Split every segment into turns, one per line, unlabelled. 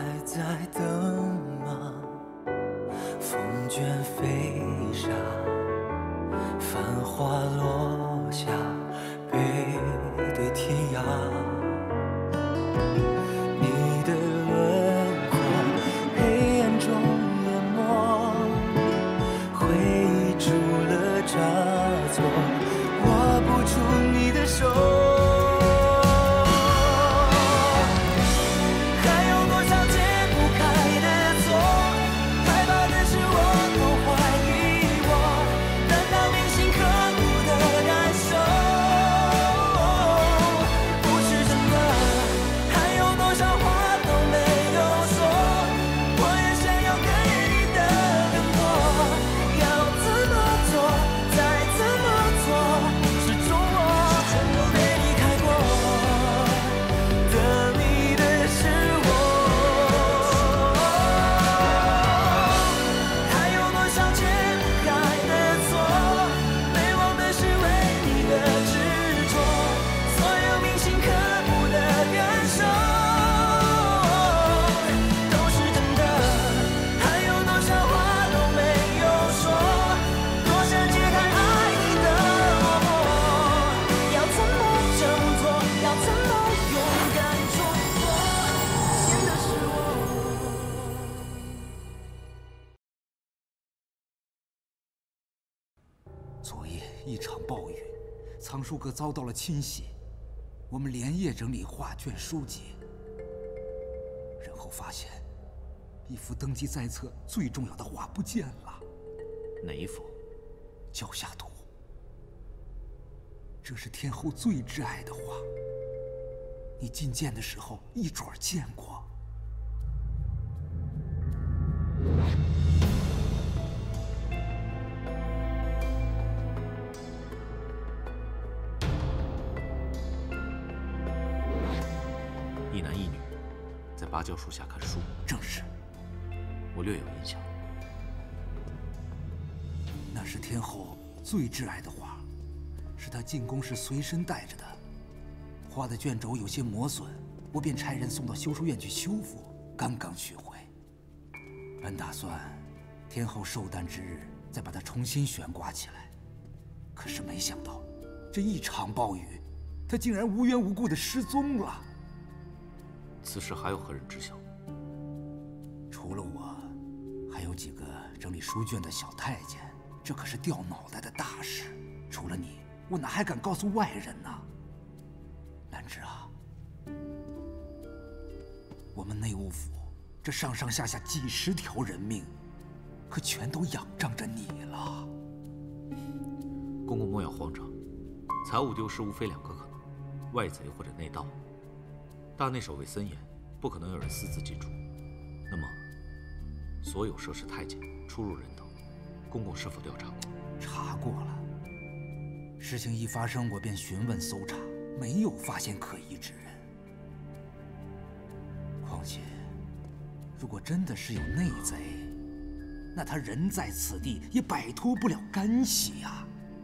在等吗？风卷飞沙，繁花落下，背对天涯。你的轮廓，黑暗中淹没，回忆出了差错，握不住你的手。
昨夜一场暴雨，藏书阁遭到了侵袭，我们连夜整理画卷书籍，然后发现一幅登记在册最重要的画不见了。
哪一幅？
脚下图。这是天后最挚爱的画，你觐见的时候一准儿见过。
一男一女在芭蕉树下看书，
正是。
我略有印象。
那是天后最挚爱的画，是她进宫时随身带着的。画的卷轴有些磨损，我便差人送到修书院去修复，刚刚学会。本打算天后寿诞之日再把它重新悬挂起来，可是没想到这一场暴雨，它竟然无缘无故的失踪了。
此事还有何人知晓？
除了我，还有几个整理书卷的小太监。这可是掉脑袋的大事。除了你，我哪还敢告诉外人呢？兰芝啊，我们内务府这上上下下几十条人命，可全都仰仗着你了。
公公莫要慌张，财物丢失无非两个可能：外贼或者内盗。 大内守卫森严，不可能有人私自进出。那么，所有涉事太监、出入人等，公公是否调查过？
查过了。事情一发生，我便询问搜查，没有发现可疑之人。况且，如果真的是有内贼，那他人在此地也摆脱不了干系呀。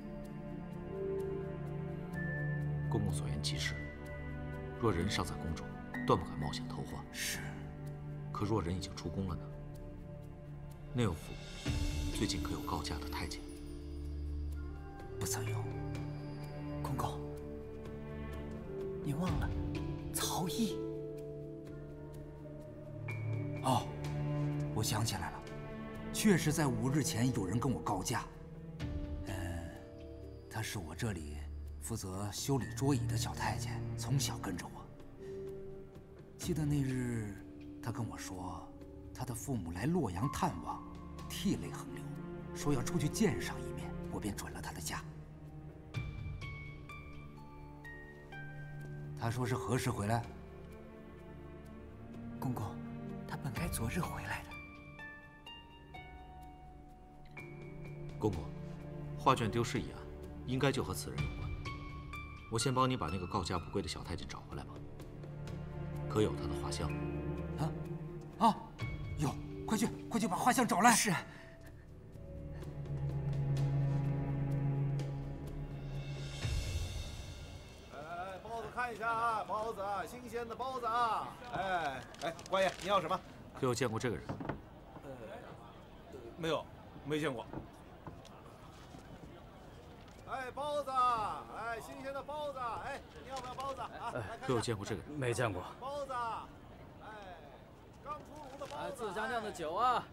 公公所言极是。 若人尚在宫中，断不敢冒险偷画。
是，
可若人已经出宫了呢？内务府最近可有告假的太监？
不曾有。
公公，你忘了曹毅？
哦，我想起来了，确实在5日前有人跟我告假。他是我这里。 负责修理桌椅的小太监，从小跟着我。记得那日，他跟我说，他的父母来洛阳探望，涕泪横流，说要出去见上一面，我便准了他的假。他说是何时回来？
公公，他本该昨日回来的。
公公，画卷丢失一案，应该就和此人有关。 我先帮你把那个告假不归的小太监找回来吧。可有他的画像？
有，快去把画像找来。
是。
包子看一下啊，包子，新鲜的包子啊！哎，官爷，你要什么？
可有见过这个人？
没有，没见过。哎，包子，哎，新鲜的包子，哎，你要不要包子啊？
可有见过这个人？
没见过。
包子，哎，刚出炉的包子，
自家酿的酒啊。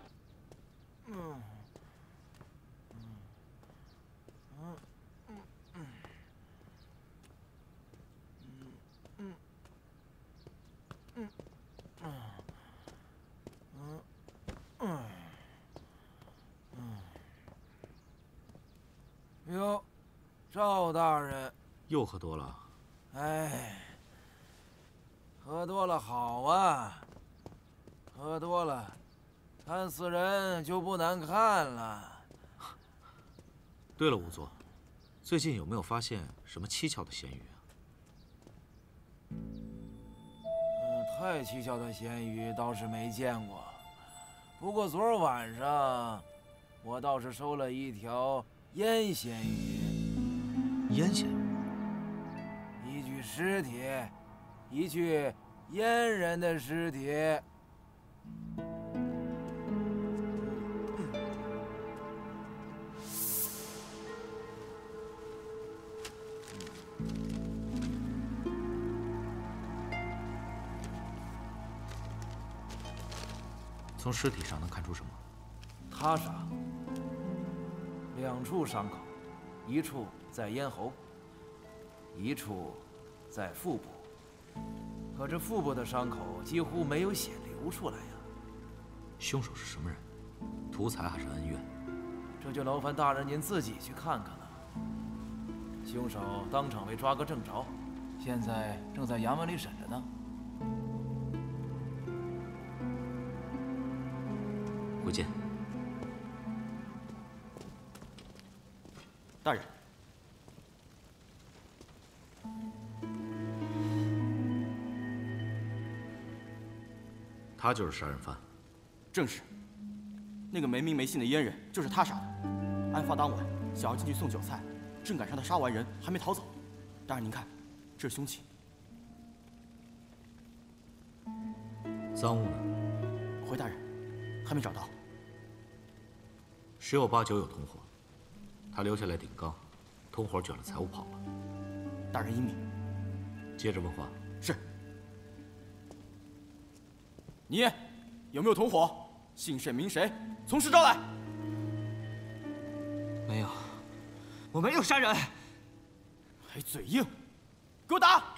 哟，赵大人，
又喝多了？
哎，喝多了好啊，喝多了，看死人就不难看了。
对了，仵作，最近有没有发现什么蹊跷的咸鱼啊？
太蹊跷的咸鱼倒是没见过，不过昨儿晚上我倒是收了一条腌咸鱼。
腌咸鱼？
一具尸体，一具阉人的尸体。
从尸体上能看出什么？
他杀，两处伤口，一处在咽喉，一处在腹部。可这腹部的伤口几乎没有血流出来呀。
凶手是什么人？图财还是恩怨？
这就劳烦大人您自己去看看了。凶手当场被抓个正着，现在正在衙门里审着呢。
回见。
大人，
他就是杀人犯。
正是。那个没名没姓的阉人就是他杀的。案发当晚，小姚进去送酒菜，正赶上他杀完人还没逃走。大人您看，这是凶器。
赃物呢？
回大人，还没找到。
十有八九有同伙，他留下来顶缸，同伙卷了财物跑了。
大人英明。
接着问话。
是。你有没有同伙？姓甚名谁？从实招来。
没有，我没有杀人。
还嘴硬，给我打！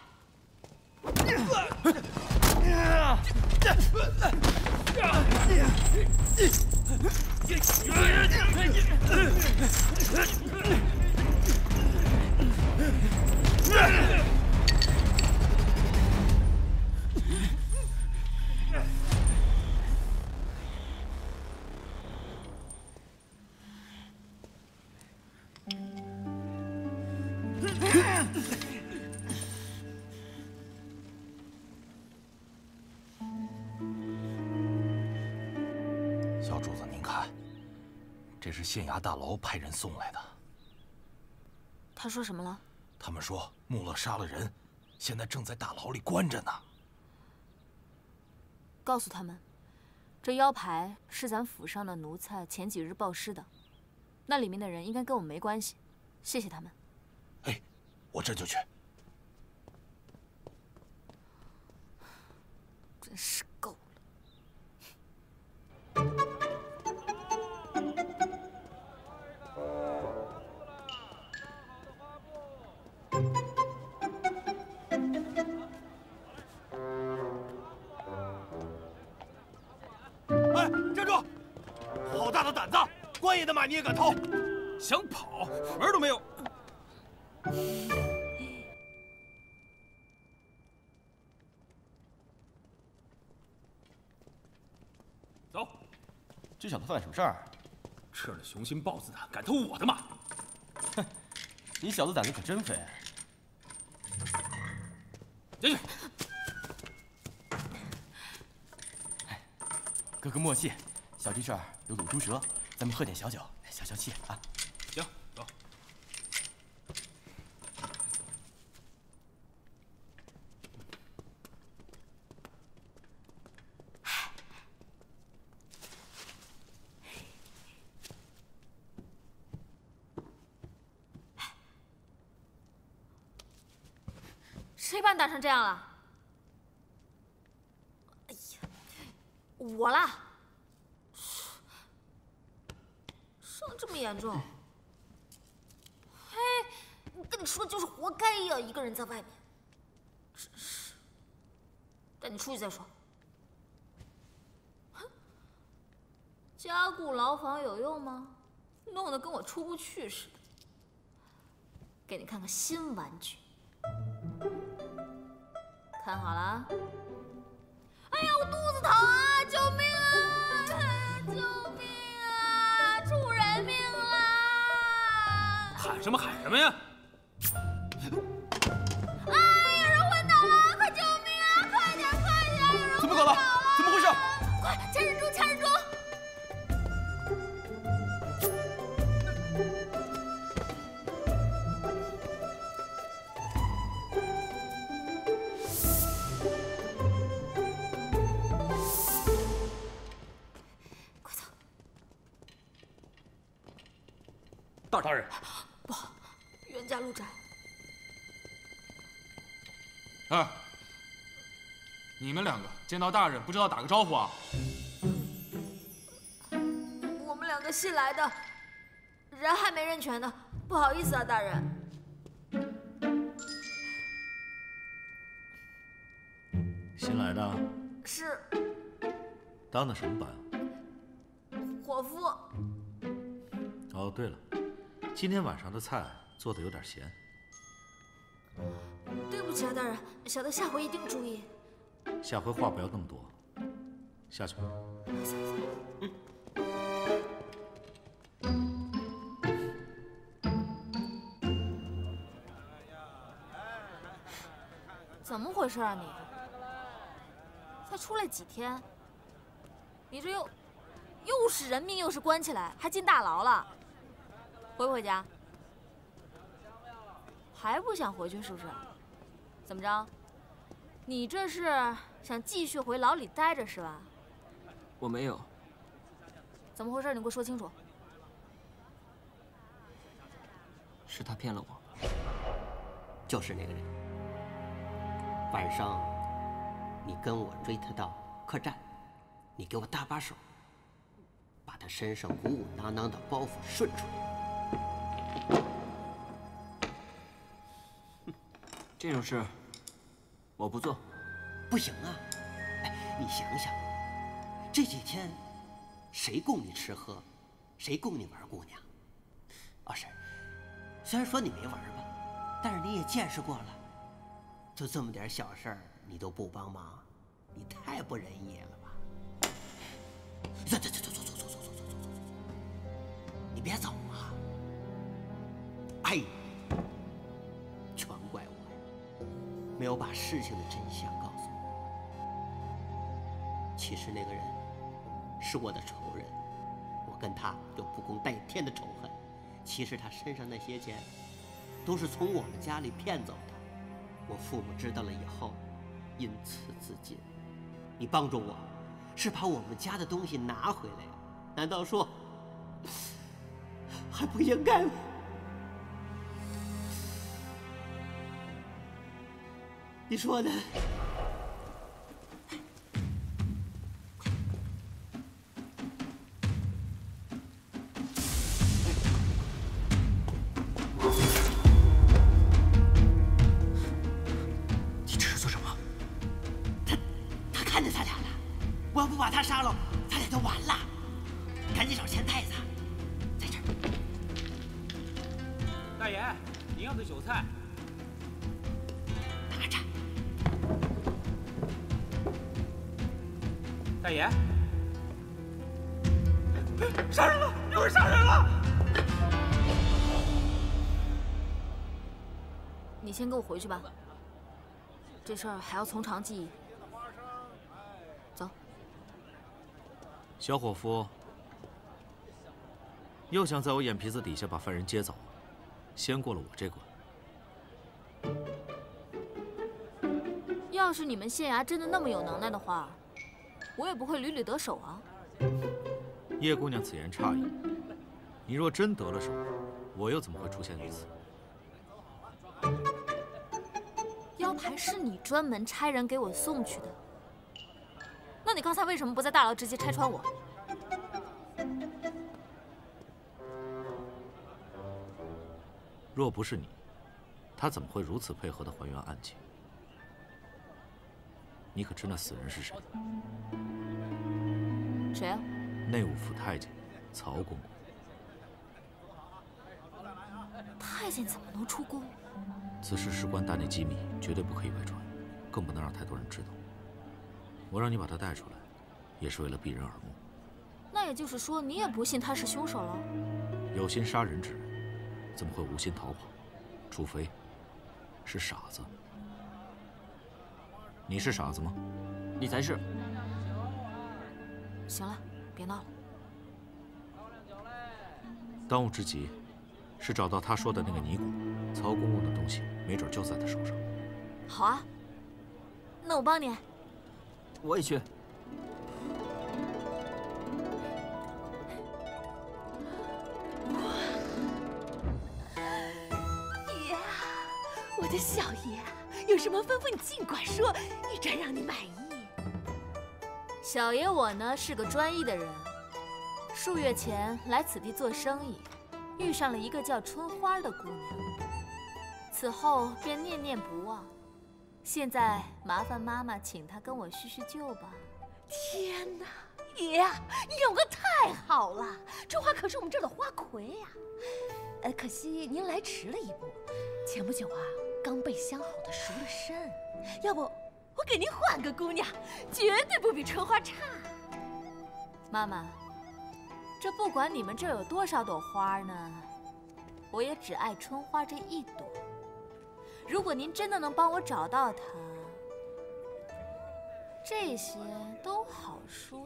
小主子，您看，这是县衙大牢派人送来的。
他说什么了？
他们说穆勒杀了人，现在正在大牢里关着呢。
告诉他们，这腰牌是咱府上的奴才前几日报失的，那里面的人应该跟我们没关系。谢谢他们。
哎，我这就去。
真是够了。
哎，站住！好大的胆子！官爷的马你也敢偷？
想跑，门都没有！走。
这小子犯什么事儿？
吃了雄心豹子胆，敢偷我的马？
哼，你小子胆子可真肥。
进去。
哥哥莫谢，小弟这儿有卤猪舌，咱们喝点小酒，消消气啊。
行，走。
谁把你打成这样了？哎呀，我啦，伤这么严重？嘿，跟你说就是活该呀，一个人在外面。真是，带你出去再说。哼，加固牢房有用吗？弄得跟我出不去似的。给你看个新玩具。 看好了啊！哎呀，我肚子疼啊！救命啊！救命啊！出人命啦！
喊什么喊什么呀？
啊！有人昏倒了！快救命啊！快点，快点！有人
怎么搞的？怎么回事？
快掐人中，掐人中！
大人，
不好，冤家路窄。
哎，你们两个见到大人不知道打个招呼啊？
我们两个新来的，人还没认全呢，不好意思啊，大人。
新来的？
是。
当的什么班？
伙夫。
哦，对了。 今天晚上的菜做的有点咸，
对不起啊，大人，小的下回一定注意。
下回话不要那么多，下去吧。
怎么回事啊你？才出来几天，你这又是人命又是关起来，还进大牢了。 回不回家？还不想回去是不是？怎么着？你这是想继续回牢里待着是吧？
我没有。
怎么回事？你给我说清楚。
是他骗了我，就是那个人。晚上，你跟我追他到客栈，你给我搭把手，把他身上鼓鼓囊囊的包袱顺出来。
这种事，我不做。
不行啊！哎，你想想，这几天，谁供你吃喝，谁供你玩姑娘？哦，是，虽然说你没玩吧，但是你也见识过了。就这么点小事儿，你都不帮忙，你太不仁义了吧？走，你别走啊！哎。 全怪我呀，没有把事情的真相告诉我。其实那个人是我的仇人，我跟他有不共戴天的仇恨。其实他身上那些钱，都是从我们家里骗走的。我父母知道了以后，因此自尽。你帮助我，是把我们家的东西拿回来，难道说还不应该吗？ 你说呢？
你这是做什么？
他看见咱俩了，我要不把他杀了，咱俩就完了。赶紧找钱袋子，在这儿。
大爷，您要的酒菜。 大爷，杀人了！有人杀人了！
你先跟我回去吧，这事儿还要从长计议。走。
小伙夫，又想在我眼皮子底下把犯人接走，先过了我这关。
要是你们县衙真的那么有能耐的话，我也不会屡屡得手啊。
叶姑娘此言差矣。你若真得了手，我又怎么会出现于此？
要牌是你专门差人给我送去的，那你刚才为什么不在大牢直接拆穿我？
若不是你，他怎么会如此配合地还原案情？你可知那死人是谁？
谁啊？
内务府太监曹公公。
太监怎么能出宫？
此事事关大内机密，绝对不可以外传，更不能让太多人知道。我让你把他带出来，也是为了避人耳目。
那也就是说，你也不信他是凶手了？
有心杀人之人，怎么会无心逃跑？除非是傻子。你是傻子吗？
你才是。
行了，别闹了。
当务之急是找到他说的那个尼古，曹公公的东西没准就在他手上。
好啊，那我帮你。
我也去。
爷，我的小爷，有什么吩咐你尽管说，一专让你满意。
小爷我呢是个专一的人，数月前来此地做生意，遇上了一个叫春花的姑娘，此后便念念不忘。现在麻烦妈妈请她跟我叙叙旧吧。
天哪，爷，你人可太好了！春花可是我们这儿的花魁呀。可惜您来迟了一步，前不久啊，刚被相好的赎了身。要不我给您换个姑娘，绝对不比春花差。
妈妈，这不管你们这儿有多少朵花呢，我也只爱春花这一朵。如果您真的能帮我找到她，这些都好说。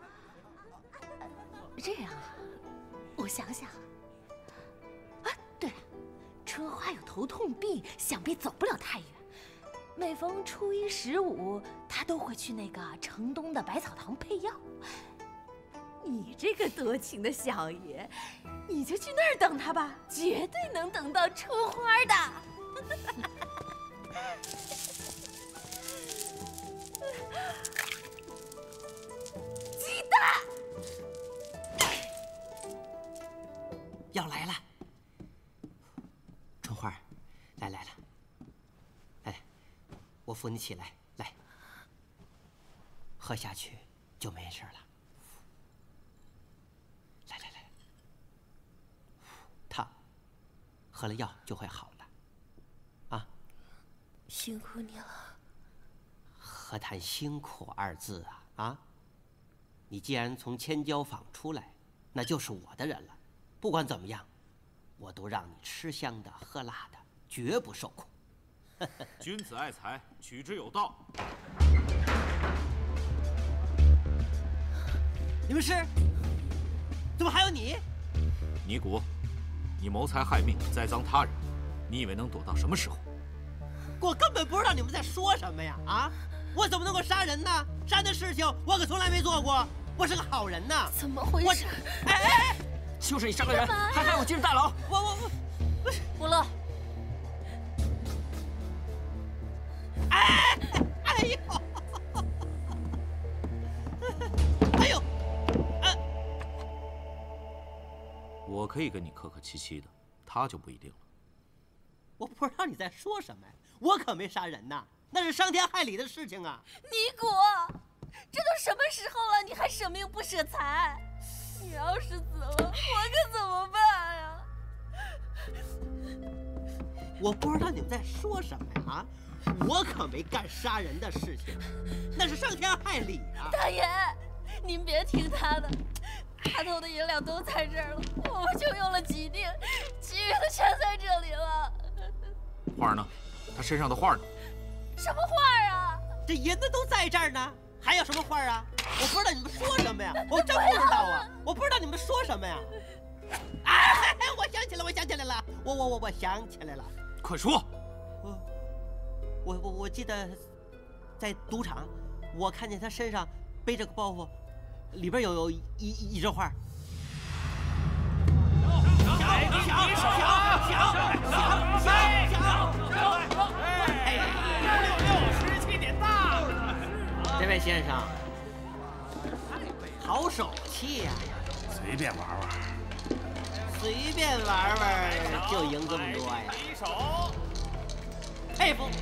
这样啊，我想想。啊，对了，春花有头痛病，想必走不了太远。每逢初一、15，她都会去那个城东的百草堂配药。你这个多情的小爷，你就去那儿等她吧，绝对能等到春花的。鸡蛋，
药来了。春花，来，我扶你起来，来，喝下去就没事了。来，他喝了药就会好了，啊？
辛苦你了。
何谈辛苦二字啊？啊！你既然从千椒坊出来，那就是我的人了。不管怎么样，我都让你吃香的喝辣的，绝不受苦。
君子爱财，取之有道。
你们是？怎么还有你？
尼古，你谋财害命，栽赃他人，你以为能躲到什么时候？
我根本不知道你们在说什么呀！啊！我怎么能够杀人呢？杀人的事情我可从来没做过，我是个好人呐！
怎么回事？
哎！
就是你杀了人，还害我进入大牢！
我
不乐。
哎呦！
我可以跟你客客气气的，他就不一定了。
我不知道你在说什么呀！我可没杀人呐，那是伤天害理的事情啊！
尼古，这都什么时候了，你还舍命不舍财？你要是死了，我可怎么办呀？
我不知道你们在说什么呀！啊，我可没干杀人的事情，那是伤天害理啊！
大爷，您别听他的，他偷的银两都在这儿了，我们就用了几锭，其余的全在这里了。
画呢？他身上的画呢？
什么画啊？
这银子都在这儿呢，还有什么画啊？我不知道你们说什么呀！我真不知道啊！我不知道你们说什么呀！哎，我想起来了，我想起来了，我想起来了。
快说！
我记得在赌场，我看见他身上背着个包袱，里边有一张画。小， 位先生，好手气呀！
随便玩玩，
随便玩玩就赢这么多呀？
一手，
佩服。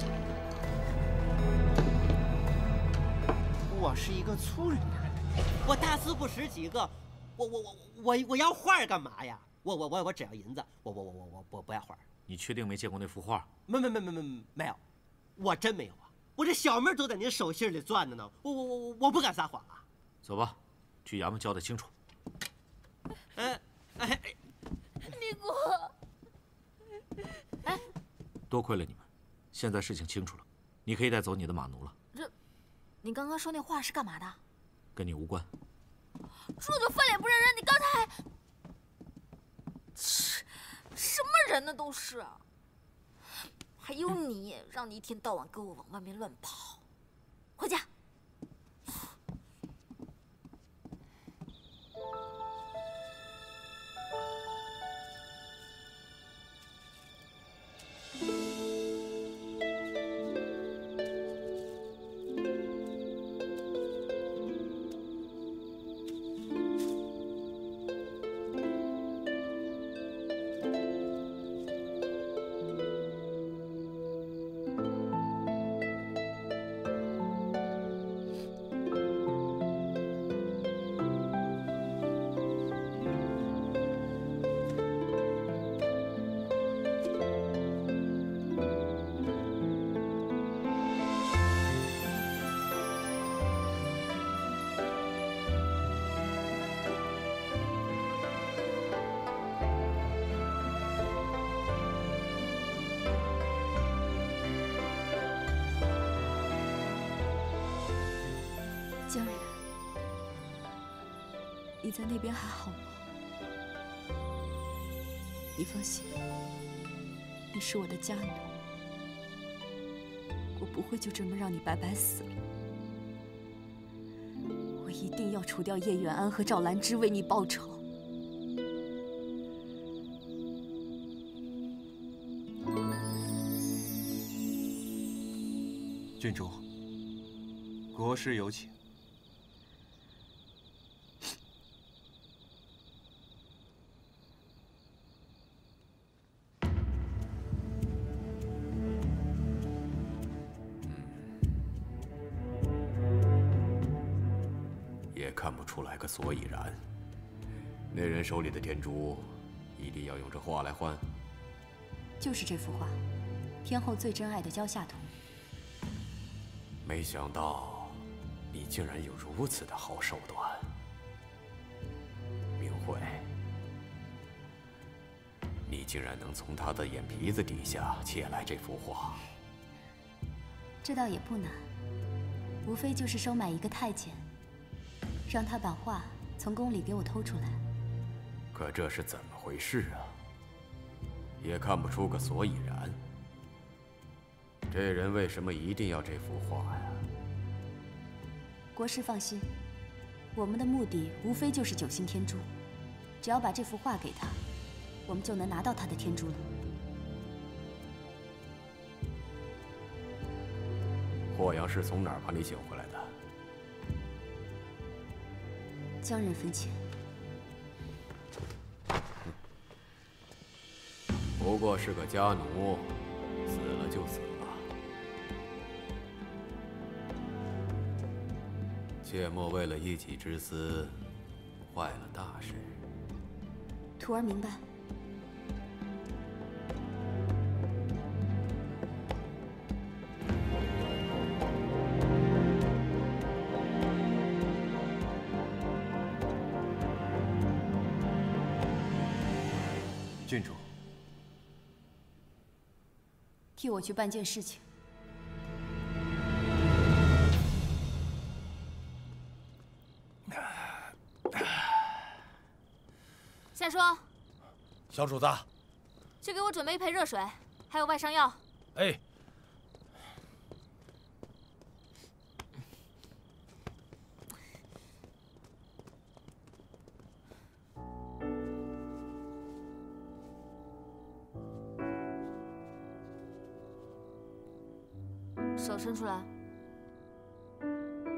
我是一个粗人呐，我大字不识几个，我要画干嘛呀？我只要银子，我不要画。
你确定没见过那幅画？
没有，我真没有啊！我这小命都在您手心里攥着呢，我不敢撒谎啊！
走吧，去衙门交代清楚。
尼姑，哎，
多亏了你们，现在事情清楚了，你可以带走你的马奴了。
你刚刚说那话是干嘛的？
跟你无关。
猪就翻脸不认人，你刚才还……什么人呢都是，还有你，让你一天到晚跟我往外面乱跑，回家。
江然，你在那边还好吗？你放心，你是我的家奴，我不会就这么让你白白死了。我一定要除掉叶远安和赵兰芝，为你报仇。
郡主，国师有请。
也看不出来个所以然。那人手里的天珠，一定要用这画来换？
就是这幅画，天后最珍爱的蕉下图。
没想到，你竟然有如此的好手段，明慧。你竟然能从他的眼皮子底下窃来这幅画？
这倒也不难，无非就是收买一个太监，让他把画从宫里给我偷出来。
可这是怎么回事啊？也看不出个所以然。这人为什么一定要这幅画呀？
国师放心，我们的目的无非就是九星天珠，只要把这幅画给他，我们就能拿到他的天珠了。
霍阳是从哪儿把你请回来的？
江人分遣。
不过是个家奴，死了就死了。切莫为了一己之私，坏了大事。
徒儿明白。
郡主，
替我去办件事情。
夏说，
小主子，
去给我准备一盆热水，还有外伤药。
哎。
手伸出来。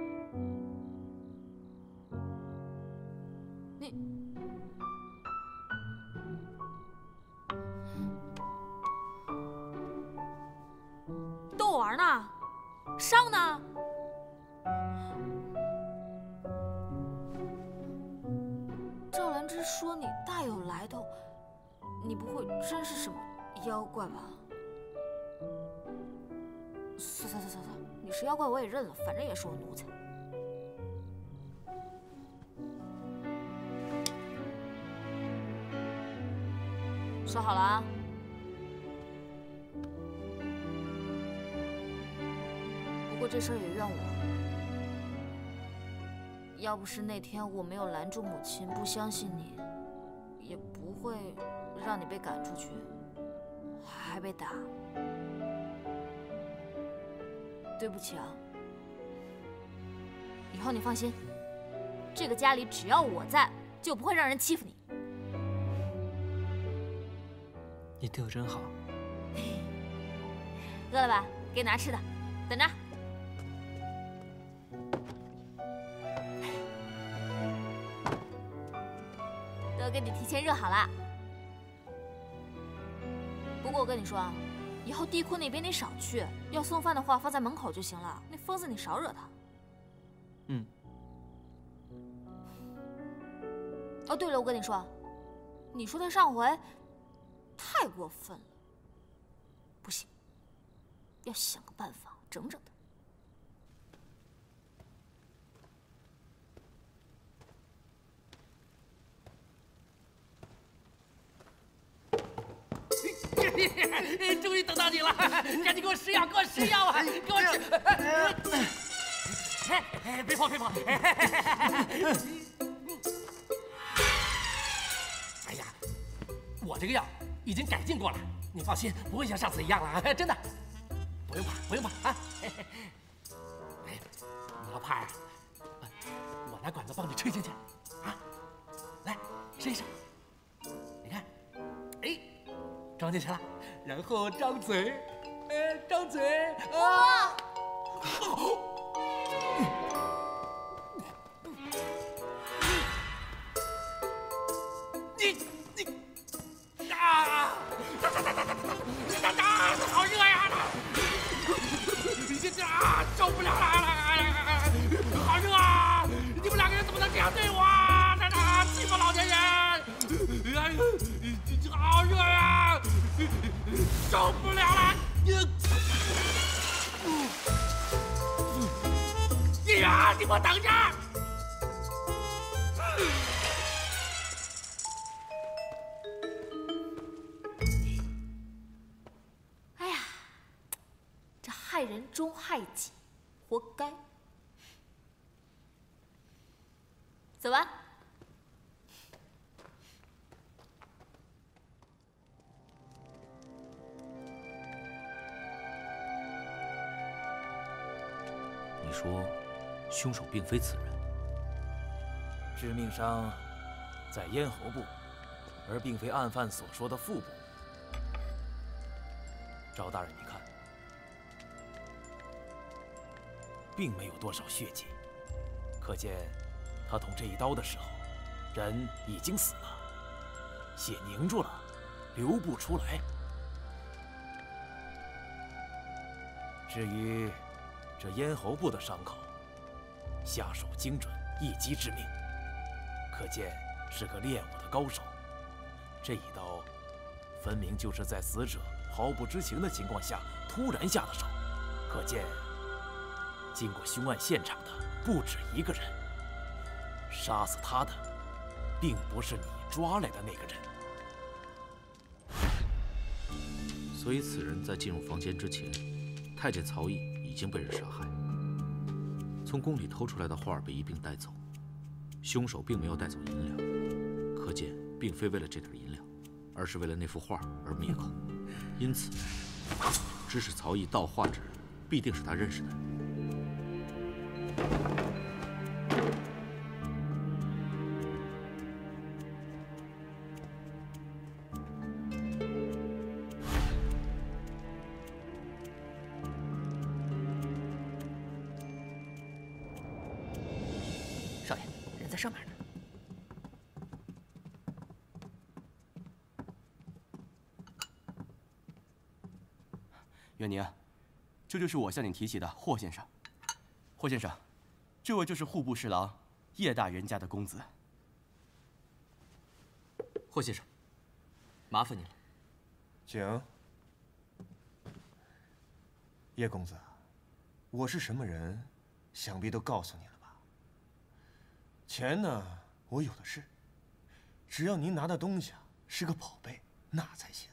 伤呢？赵兰芝说你大有来头，你不会真是什么妖怪吧？算，你是妖怪我也认了，反正也是我奴才。说好了啊。不过这事儿也怨我，要不是那天我没有拦住母亲，不相信你，也不会让你被赶出去，还被打。对不起啊。以后你放心，这个家里只要我在，就不会让人欺负你。
你对我真好。
饿了吧？给你拿吃的，等着。都给你提前热好了。不过我跟你说啊，以后地库那边你少去，要送饭的话放在门口就行了。那疯子你少惹他。
嗯。
哦，对了，我跟你说，你说他上回太过分了，不行，要想个办法整整他。
终于等到你了，赶紧给我吃药，给我吃药啊！给我吃！别跑，别跑！哎呀，我这个药已经改进过了，你放心，不会像上次一样了，真的。不用怕，不用怕啊！哎，你要怕呀，我拿管子帮你吹进去啊！来，试一试。你看，哎。装进去了，然后张嘴，张嘴啊！你啊！好热呀！啊，受不了了！好热啊！你们两个人怎么能这样对我啊？欺负老年人！好热呀！受不了了！你呀，你给我等着！
哎呀，这害人终害己，活该。走吧。
你说，凶手并非此人。
致命伤在咽喉部，而并非案犯所说的腹部。赵大人，你看，并没有多少血迹，可见他捅这一刀的时候，人已经死了，血凝住了，流不出来。至于这咽喉部的伤口，下手精准，一击致命，可见是个练武的高手。这一刀，分明就是在死者毫不知情的情况下突然下的手，可见经过凶案现场的不止一个人。杀死他的，并不是你抓来的那个人。
所以此人在进入房间之前，太监曹毅已经被人杀害。从宫里偷出来的画被一并带走，凶手并没有带走银两，可见并非为了这点银两，而是为了那幅画而灭口。因此，指使曹毅盗画之人，必定是他认识的人。
少爷，人在上面呢。
元宁， 这就是我向你提起的霍先生。霍先生，这位就是户部侍郎叶大人家的公子。
霍先生，麻烦您了。
请。叶公子，我是什么人，想必都告诉你了吧？钱呢，我有的是，只要您拿的东西啊是个宝贝，那才行。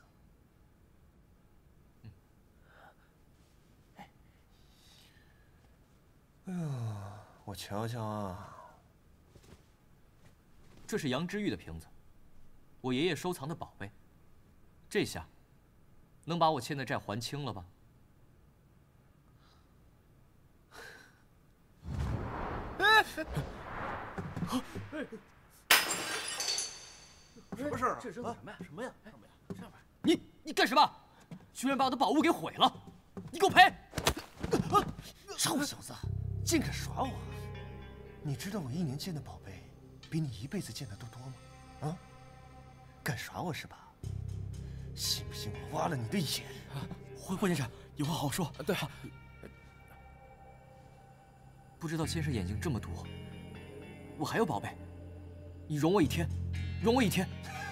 哎呦，我瞧瞧啊，
这是杨之玉的瓶子，我爷爷收藏的宝贝。这下，能把我欠的债还清了吧？
什么事儿啊？这扔的什么呀？什么呀？上
边！你干什么？居然把我的宝物给毁了！你给我赔！
臭小子，竟敢耍我！你知道我1年见的宝贝，比你1辈子见的都多吗？啊？敢耍我是吧？信不信我挖了你的眼？
霍先生，有话好说。
对。不知道先生眼睛这么毒，我还有宝贝，你容我一天，容我一天。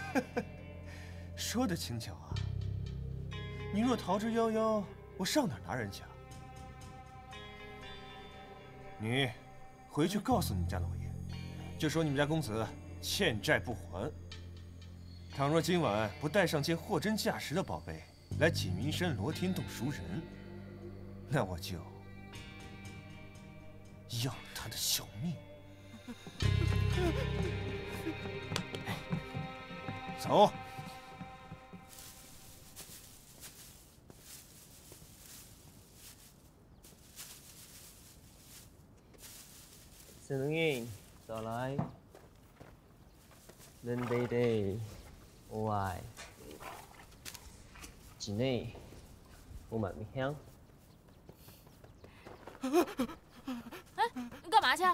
说的轻巧啊！你若逃之夭夭，我上哪儿拿人家？你回去告诉你们家老爷，就说你们家公子欠债不还。倘若今晚不带上件货真价实的宝贝来锦云山罗天洞赎人，那我就要他的小命。走。
Sơn Yên, trở lại. Lên đây đi. Ngoài. Chị này,我买米香。
哎，你干嘛去？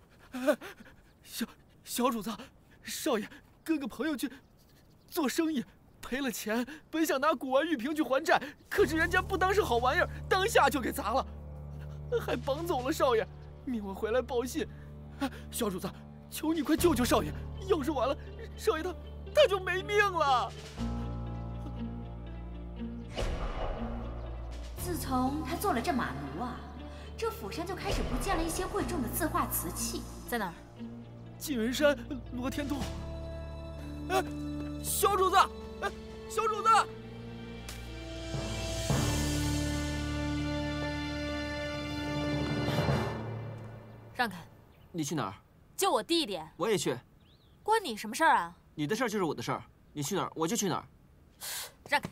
小主子，少爷跟个朋友去做生意，赔了钱，本想拿古玩玉瓶去还债，可是人家不当是好玩意儿，当下就给砸了，还绑走了少爷，命我回来报信。小主子，求你快救救少爷，要是晚了，少爷他就没命了。
自从他做了这马奴啊，这府上就开始不见了一些贵重的字画瓷器。
在哪儿？
锦云山罗天洞。哎，小主子，哎，小主子，
让开！
你去哪儿？
救我弟弟！
我也去。
关你什么事儿啊？
你的事儿就是我的事儿，你去哪儿我就去哪儿。
让开！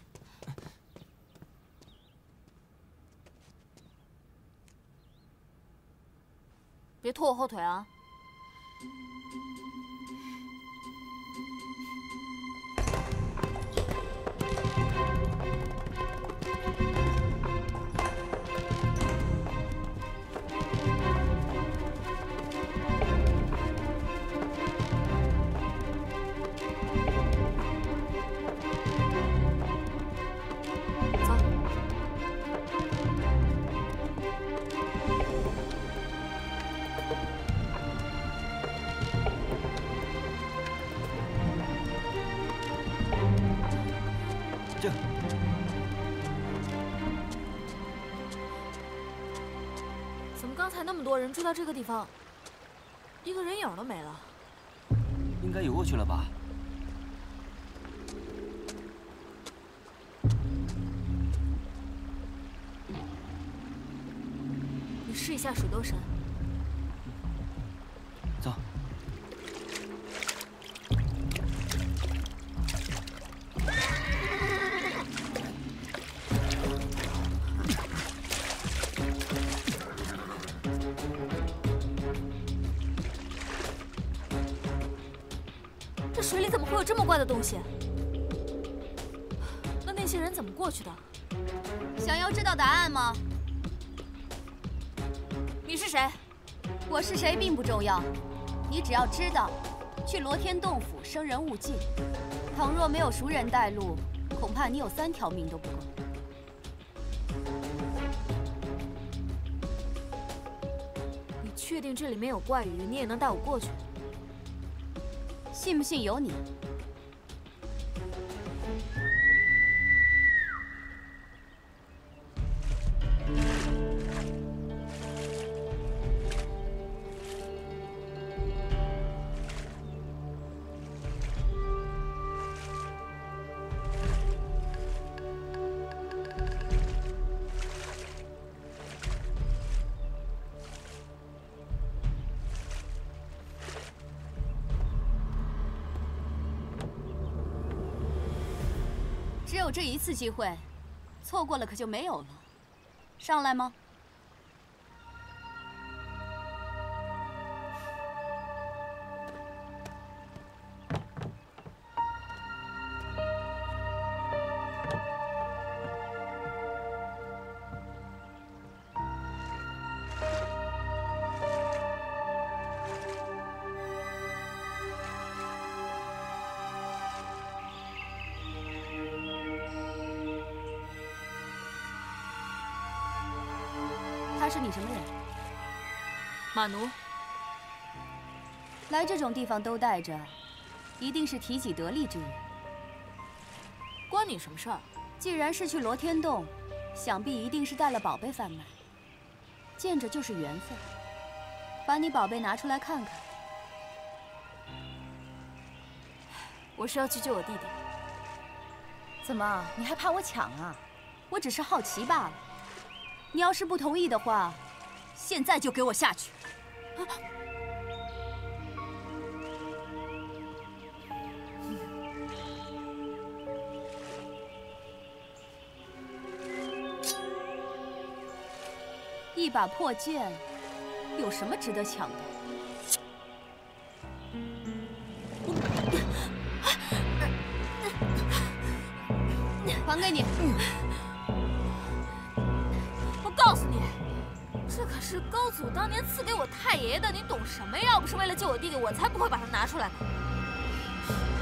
别拖我后腿啊！怎么刚才那么多人追到这个地方，一个人影都没了？
应该游过去了吧？
你试一下水斗神。
走。
这水里怎么会有这么怪的东西？那些人怎么过去的？
想要知道答案吗？
你是谁？
我是谁并不重要，你只要知道，去罗天洞府生人勿近。倘若没有熟人带路，恐怕你有3条命都不够。
确定这里面有怪鱼，你也能带我过去？
信不信由你。只有这一次机会，错过了可就没有了。上来吗？他是你什么人？
马奴。
来这种地方都带着，一定是提己得利之人。
关你什么事儿？
既然是去罗天洞，想必一定是带了宝贝贩卖。见着就是缘分，把你宝贝拿出来看看。
我是要去救我弟弟。
怎么，你还怕我抢啊？我只是好奇罢了。你要是不同意的话，现在就给我下去！一把破剑，有什么值得抢的？还给你。
告诉你，这可是高祖当年赐给我太爷爷的，你懂什么呀？要不是为了救我弟弟，我才不会把它拿出来呢。